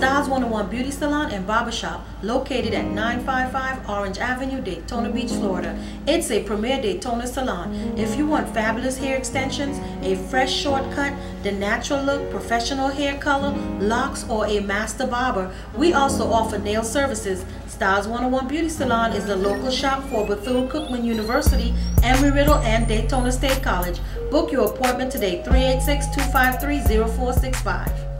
Styles 101 Beauty Salon and Barbershop, located at 955 Orange Avenue, Daytona Beach, Florida. It's a premier Daytona salon. If you want fabulous hair extensions, a fresh shortcut, the natural look, professional hair color, locks, or a master barber, we also offer nail services. Styles 101 Beauty Salon is the local shop for Bethune-Cookman University, Embry-Riddle, and Daytona State College. Book your appointment today, 386-253-0465.